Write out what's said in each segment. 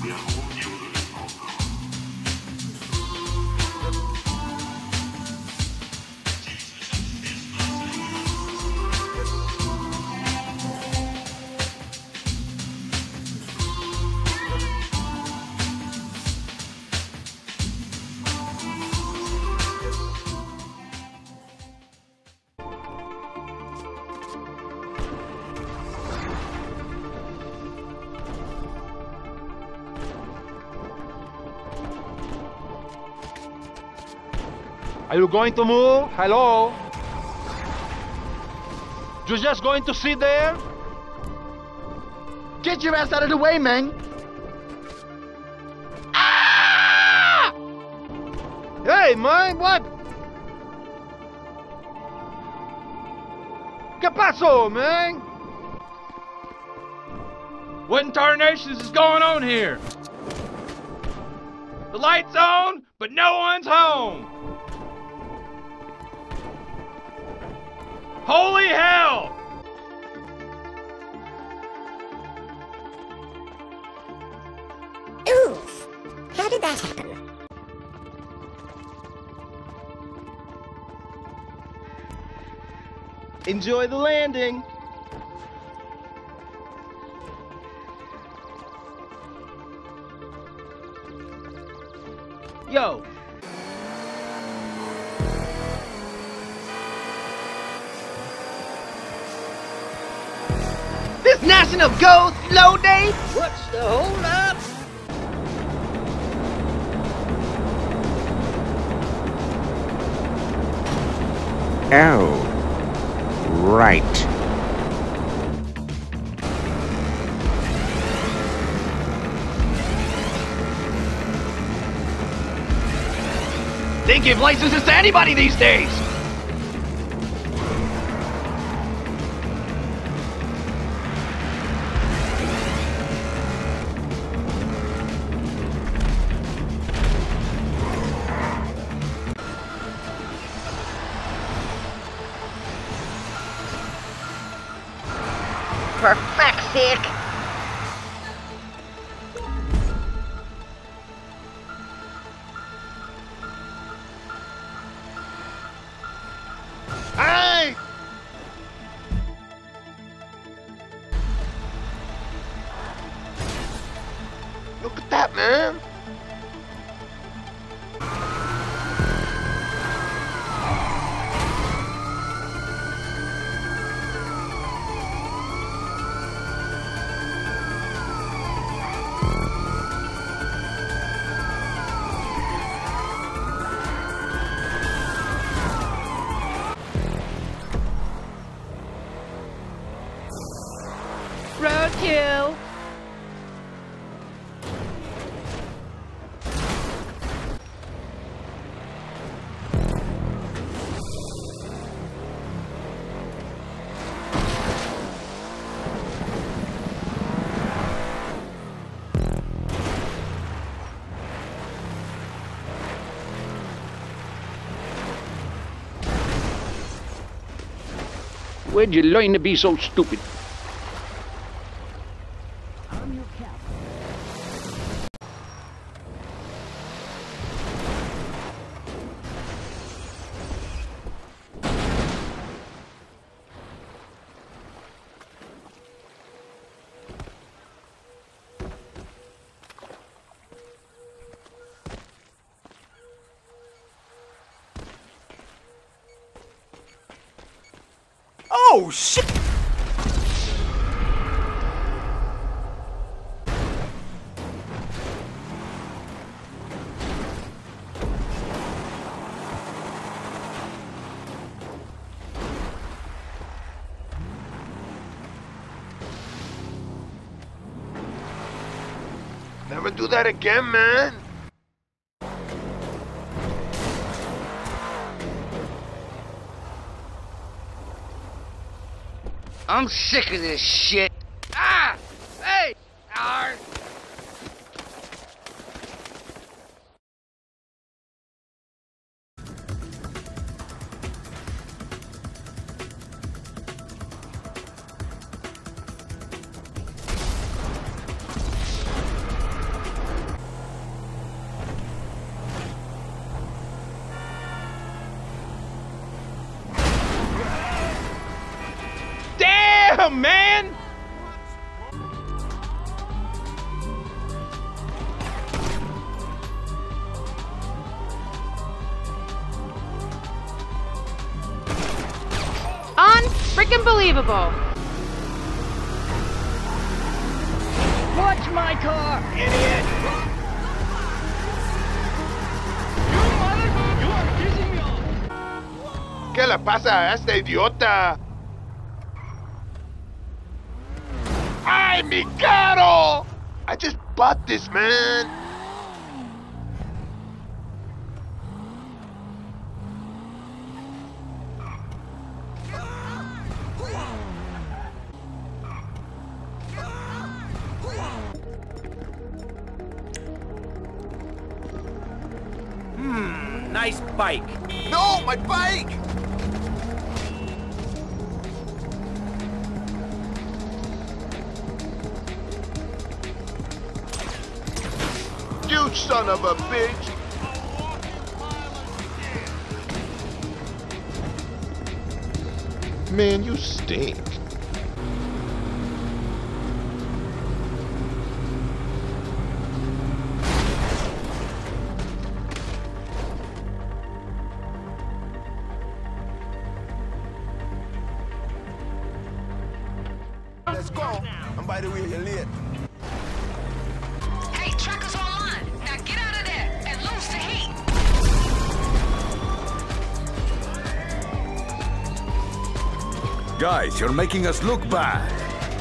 Are you going to move? Hello? You're just going to sit there? Get your ass out of the way, man! Ah! Hey, man, what? ¿Qué pasó, man? What in tarnations is going on here? The light's on, but no one's home! Holy hell! Oof! How did that happen? Enjoy the landing! Yo! This National Go Slow Day? What's the hold up? Oh, right. They give licenses to anybody these days! For fuck's sake! Hey! Look at that, man! Roadkill! Where'd you learn to be so stupid? Oh, shit! Never do that again, man! I'm sick of this shit. Ah! Hey! Arr! man! Unfreaking believable. Watch my car, idiot! You are pissing me off! ¿Qué le pasa a este idiota? ¡Ay, mi carro! I just bought this, man. Nice bike. No, my bike! You son of a bitch! Man, you stink. Let's go. And by the way, you're late. Hey, tracker's online. Now get out of there and lose the heat. Guys, you're making us look bad.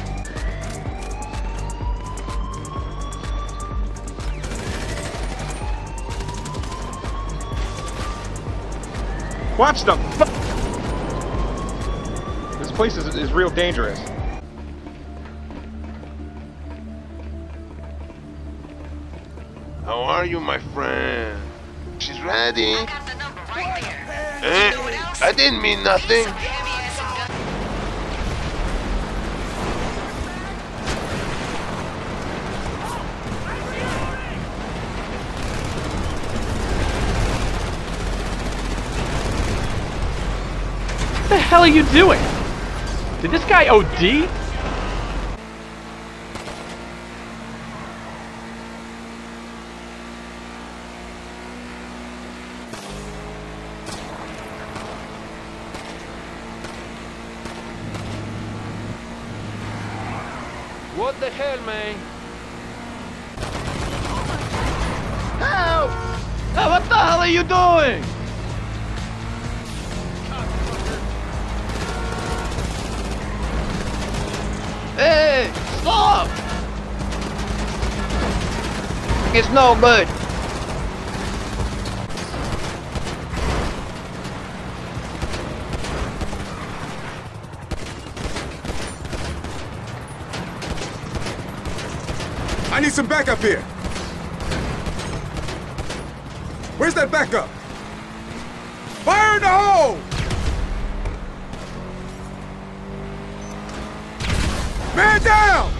Watch the This place is real dangerous. How are you, my friend? She's ready. I got the number right there. You know what else? I didn't mean nothing. Some heavy-ass gun- What the hell are you doing? Did this guy OD? What the hell, man? Help! Hey, what the hell are you doing? Hey, stop! It's no good. I need some backup here. Where's that backup? Fire in the hole! Man down!